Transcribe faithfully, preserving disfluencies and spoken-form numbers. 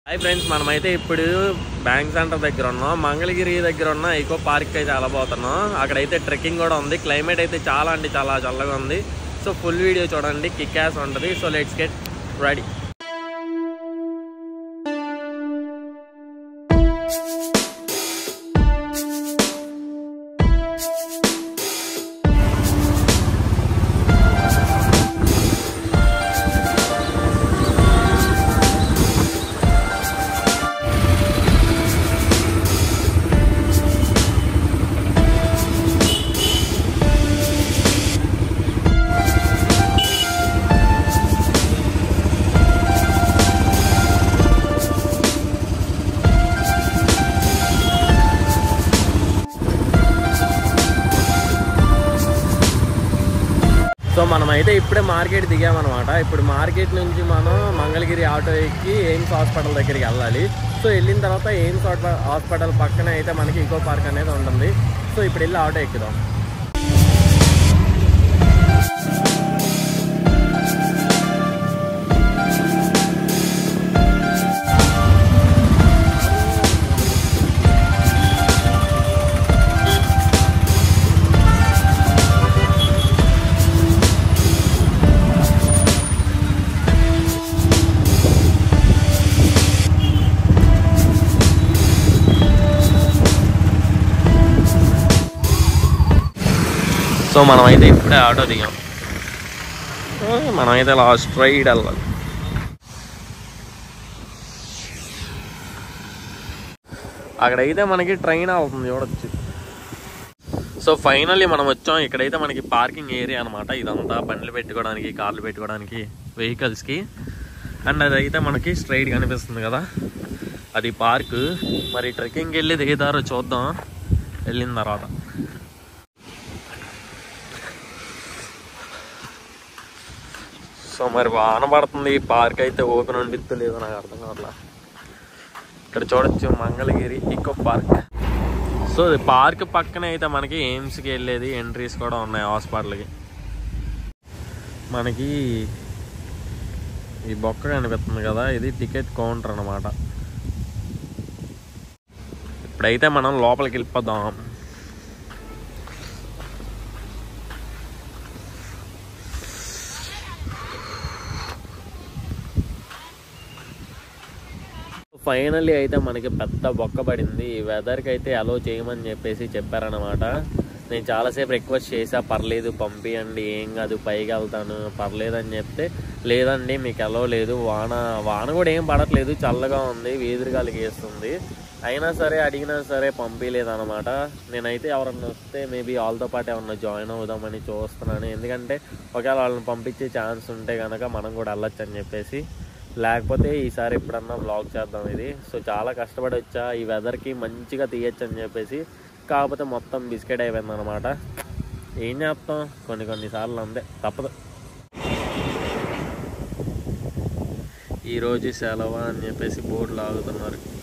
Hi friends, మనమైతే ఇప్పుడు bank centre దగ్గర ఉన్నాం. మంగళగిరి దగ్గర ఉన్న ఈకో పార్క్ అయితే వెళ్ళబోతున్నాం. అక్కడైతే ట్రెక్కింగ్ కూడా ఉంది. క్లైమేట్ అయితే చాలా అంటే చాలా చల్లగా ఉంది. సో ఫుల్ వీడియో చూడండి, కిక్ యాస్ ఉంటుంది. So let's get ready. So మనమైతే ఇప్పుడే మార్కెట్ దిగామన్నమాట. ఇప్పుడు మార్కెట్ నుంచి మనం మంగళగిరి ఆటో ఎక్కి ఎయిమ్స్ హాస్పిటల్ దగ్గరికి వెళ్ళాలి. సో వెళ్ళిన తర్వాత ఎయిమ్స్ హాస్పిటల్ పక్కన అయితే మనకి ఈకో పార్క్ అనేది ఉంటుంది. సో ఇప్పుడు వెళ్ళి ఆటో ఎక్కుదాం. సో మనమైతే ఇప్పుడే ఆటో దిగాం. మనమైతే లాస్ట్ స్ట్రైట్ వెళ్ళాలి. అక్కడైతే మనకి ట్రైన్ అవుతుంది, చూడొచ్చు. సో ఫైనల్లీ మనం వచ్చాం. ఇక్కడైతే మనకి పార్కింగ్ ఏరియా అనమాట. ఇదంతా బండ్లు పెట్టుకోవడానికి, కార్లు పెట్టుకోవడానికి, వెహికల్స్కి. అండ్ అదైతే మనకి స్ట్రైట్ కనిపిస్తుంది కదా, అది పార్క్. మరి ట్రెక్కింగ్కి వెళ్ళేది ఏ దారో చూద్దాం వెళ్ళిన తర్వాత. సో మరి వాన పడుతుంది, పార్క్ అయితే ఓపెన్ ఉండిద్దో లేదో నాకు అర్థం కావట్లా. ఇక్కడ చూడొచ్చు Mangalagiri eco park. So park పక్కన అయితే మనకి ఎయిమ్స్కి వెళ్ళేది ఎంట్రీస్ కూడా ఉన్నాయి హాస్పిటల్కి. మనకి ఈ బొక్క కనిపిస్తుంది కదా, ఇది టికెట్ కౌంటర్ అన్నమాట. ఇప్పుడైతే మనం లోపలికి వెళ్ళిపోదాం. ఫైనల్లీ అయితే మనకి పెద్ద బొక్క పడింది. ఈ వెదర్కి అయితే అలో చేయమని చెప్పేసి చెప్పారనమాట. నేను చాలాసేపు రిక్వెస్ట్ చేసా, పర్లేదు పంపియండి, ఏం కాదు పైకి వెళ్తాను పర్లేదని చెప్తే, లేదండి మీకు అలో లేదు, వాన వాన కూడా ఏం పడట్లేదు, చల్లగా ఉంది, వీధురుగాలికి వేస్తుంది, అయినా సరే అడిగినా సరే పంపించలేదన్నమాట. నేనైతే ఎవరన్నా వస్తే మేబీ వాళ్ళతో పాటు ఏమన్నా జాయిన్ అవుదామని చూస్తున్నాను. ఎందుకంటే ఒకవేళ వాళ్ళని పంపించే ఛాన్స్ ఉంటే కనుక మనం కూడా వెళ్ళొచ్చు అని చెప్పేసి. లేకపోతే ఈసారి ఎప్పుడన్నా బ్లాగ్ చేద్దాం ఇది. సో చాలా కష్టపడి వచ్చా, ఈ వెదర్కి మంచిగా తీయచ్చు అని చెప్పేసి. కాకపోతే మొత్తం బిస్కెట్ అయిపోయింది అనమాట. ఏం చేస్తాం, కొన్ని కొన్నిసార్లు అంతే, తప్పదు. ఈరోజు సెలవు అని చెప్పేసి బోర్డు లాగుతున్నారు.